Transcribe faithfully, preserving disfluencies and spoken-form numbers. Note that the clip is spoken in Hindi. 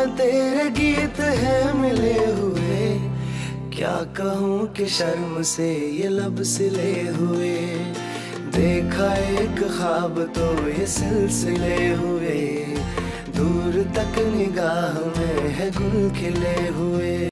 तेरे गीत हैं मिले हुए, क्या कहूँ कि शर्म से ये लब सिले हुए। देखा एक ख्वाब तो ये सिलसिले हुए, दूर तक निगाह में है गुल खिले हुए।